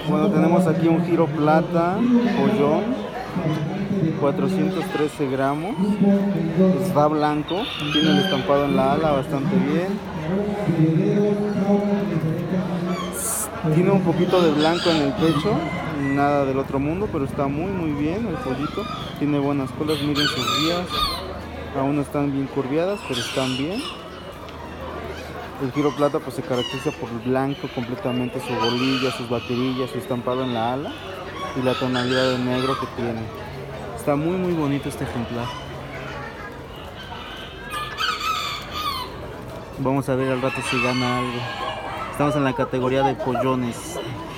Bueno, tenemos aquí un Giro Plata, pollón, 413 gramos, está blanco, tiene el estampado en la ala bastante bien, tiene un poquito de blanco en el pecho, nada del otro mundo, pero está muy bien el pollito, tiene buenas colas, miren sus vías, aún no están bien curviadas, pero están bien. El Giro Plata pues se caracteriza por el blanco completamente, su bolilla, sus baterillas, su estampado en la ala y la tonalidad de negro que tiene. Está muy bonito este ejemplar. Vamos a ver al rato si gana algo. Estamos en la categoría de pollones.